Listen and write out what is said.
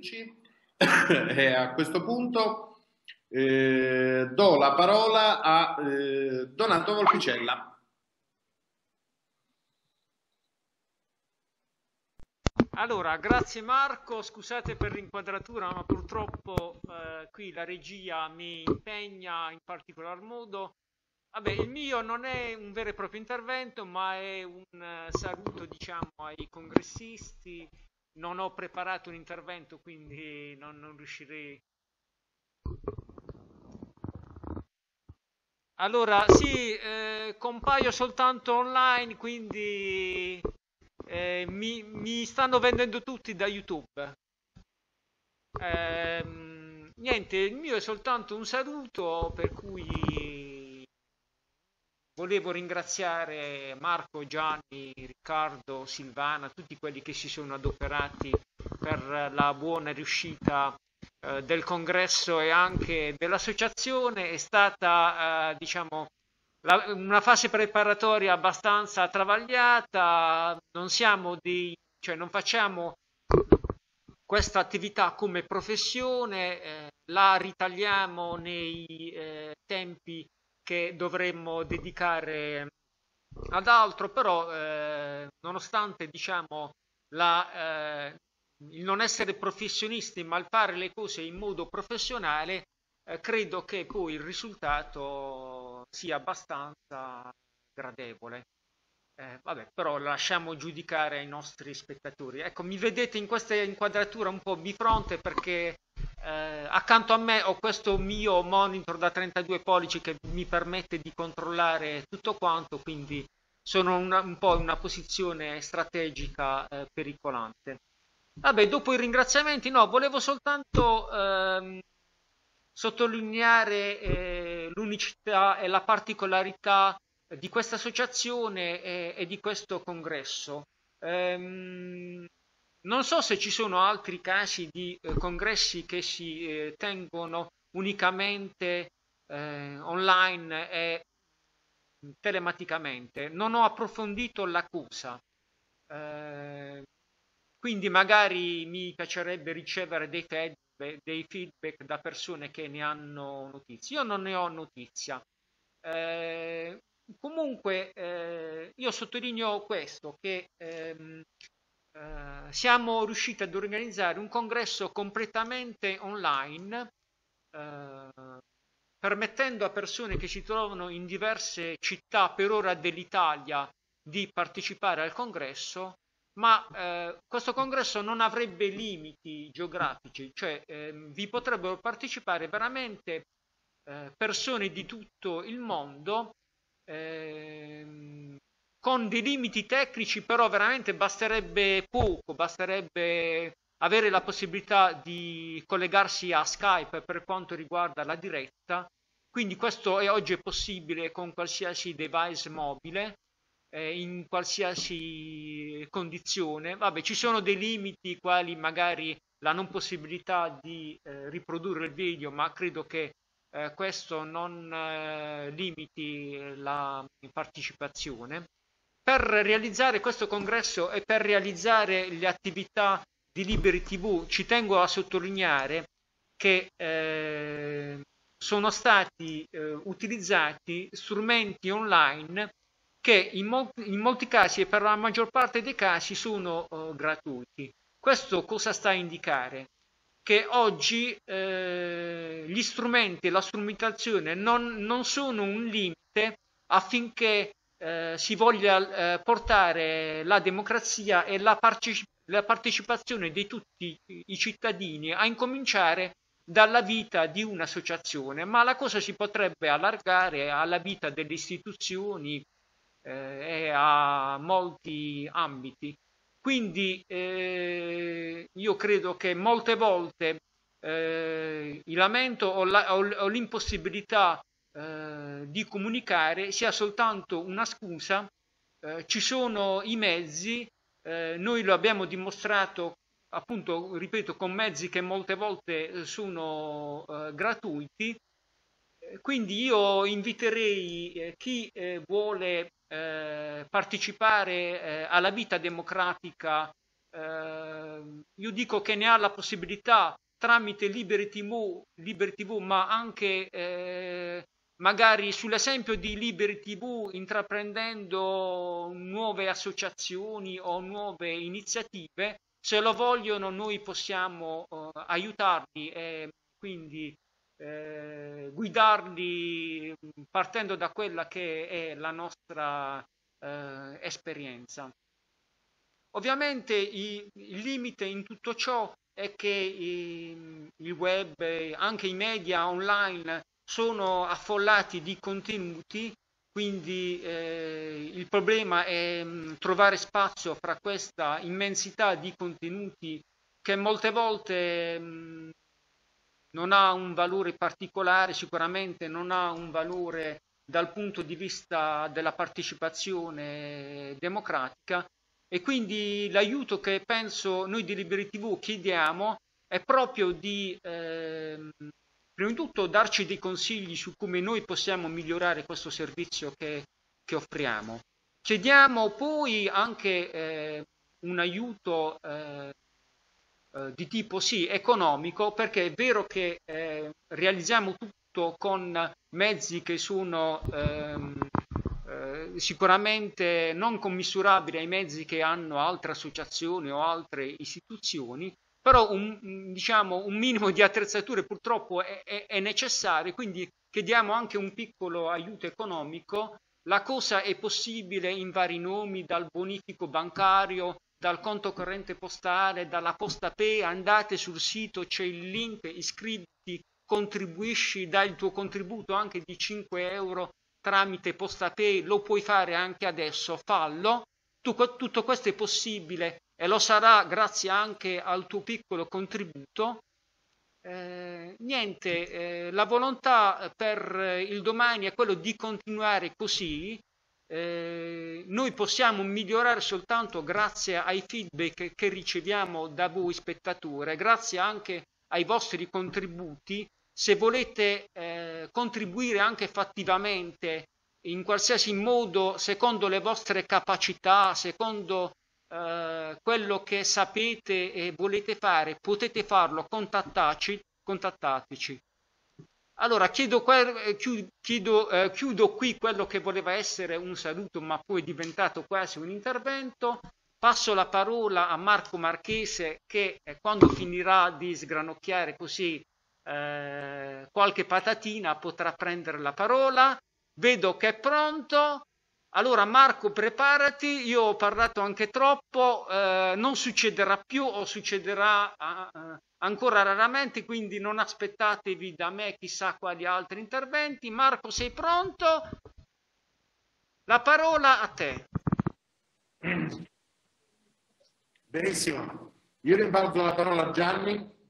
Ricci e a questo punto do la parola a Donato Volpicella. Allora, grazie Marco, scusate per l'inquadratura, ma purtroppo qui la regia mi impegna in particolar modo. Vabbè, il mio non è un vero e proprio intervento, ma è un saluto, diciamo, ai congressisti. Non ho preparato un intervento, quindi non riuscirei. Allora, sì, compaio soltanto online, quindi mi stanno vendendo tutti da YouTube. Niente, il mio è soltanto un saluto, per cui volevo ringraziare Marco, Gianni, Riccardo, Silvana, tutti quelli che si sono adoperati per la buona riuscita del congresso e anche dell'associazione. È stata, diciamo, una fase preparatoria abbastanza travagliata, non siamo cioè non facciamo questa attività come professione, la ritagliamo nei tempi che dovremmo dedicare ad altro, però nonostante diciamo il non essere professionisti ma il fare le cose in modo professionale, credo che poi il risultato sia abbastanza gradevole. Vabbè, però lasciamo giudicare ai nostri spettatori. Ecco, mi vedete in questa inquadratura un po' bifronte perché accanto a me ho questo mio monitor da 32 pollici che mi permette di controllare tutto quanto, quindi sono un po' in una posizione strategica pericolante. Vabbè, dopo i ringraziamenti, no, volevo soltanto sottolineare l'unicità e la particolarità di questa associazione e di questo congresso. Ehm, Non so se ci sono altri casi di congressi che si tengono unicamente online e telematicamente. Non ho approfondito l'accusa. Eh, quindi magari mi piacerebbe ricevere dei feedback da persone che ne hanno notizia. Io non ne ho notizia. Eh, Comunque io sottolineo questo, che siamo riusciti ad organizzare un congresso completamente online, eh, permettendo a persone che si trovano in diverse città per ora dell'Italia di partecipare al congresso, ma questo congresso non avrebbe limiti geografici, cioè vi potrebbero partecipare veramente persone di tutto il mondo, ehm, con dei limiti tecnici, però veramente basterebbe poco, basterebbe avere la possibilità di collegarsi a Skype per quanto riguarda la diretta. Quindi questo oggi è possibile con qualsiasi device mobile, in qualsiasi condizione. Vabbè, ci sono dei limiti quali magari la non possibilità di riprodurre il video, ma credo che questo non limiti la partecipazione. Per realizzare questo congresso e per realizzare le attività di Liberi TV ci tengo a sottolineare che sono stati utilizzati strumenti online che in molti casi e per la maggior parte dei casi sono gratuiti. Questo cosa sta a indicare? Che oggi gli strumenti e la strumentazione non sono un limite affinché si voglia portare la democrazia e la partecipazione di tutti i cittadini a incominciare dalla vita di un'associazione, ma la cosa si potrebbe allargare alla vita delle istituzioni e a molti ambiti. Quindi io credo che molte volte il lamento o l'impossibilità di comunicare sia soltanto una scusa, ci sono i mezzi, noi lo abbiamo dimostrato appunto, ripeto, con mezzi che molte volte sono gratuiti. Quindi io inviterei chi vuole partecipare alla vita democratica io dico che ne ha la possibilità tramite Liberi TV, ma anche magari sull'esempio di Liberi TV, intraprendendo nuove associazioni o nuove iniziative, se lo vogliono noi possiamo aiutarli e quindi guidarli partendo da quella che è la nostra esperienza. Ovviamente il limite in tutto ciò è che il web, anche i media online sono affollati di contenuti, quindi il problema è trovare spazio fra questa immensità di contenuti che molte volte non ha un valore particolare, sicuramente non ha un valore dal punto di vista della partecipazione democratica, e quindi l'aiuto che penso noi di Liberi TV chiediamo è proprio di prima di tutto darci dei consigli su come noi possiamo migliorare questo servizio che offriamo. Chiediamo poi anche un aiuto di tipo sì economico, perché è vero che realizziamo tutto con mezzi che sono sicuramente non commisurabili ai mezzi che hanno altre associazioni o altre istituzioni, però diciamo, un minimo di attrezzature purtroppo è necessario, quindi chiediamo anche un piccolo aiuto economico. La cosa è possibile in vari nomi, dal bonifico bancario, dal conto corrente postale, dalla Posta Pay. Andate sul sito, c'è il link, iscriviti, contribuisci, dai il tuo contributo anche di 5 euro tramite Posta Pay, lo puoi fare anche adesso, fallo. Tutto questo è possibile e lo sarà grazie anche al tuo piccolo contributo. La volontà per il domani è quello di continuare così. Noi possiamo migliorare soltanto grazie ai feedback che riceviamo da voi spettatori, grazie anche ai vostri contributi. Se volete contribuire anche fattivamente in qualsiasi modo, secondo le vostre capacità, secondo quello che sapete e volete fare, potete farlo, contattateci. Allora, chiudo qui quello che voleva essere un saluto, ma poi è diventato quasi un intervento. Passo la parola a Marco Marchese, che quando finirà di sgranocchiare così qualche patatina potrà prendere la parola. Vedo che è pronto. Allora Marco, preparati, io ho parlato anche troppo, non succederà più o succederà ancora raramente, quindi non aspettatevi da me chissà quali altri interventi. Marco, sei pronto? La parola a te. Benissimo, io rimbalzo la parola a Gianni.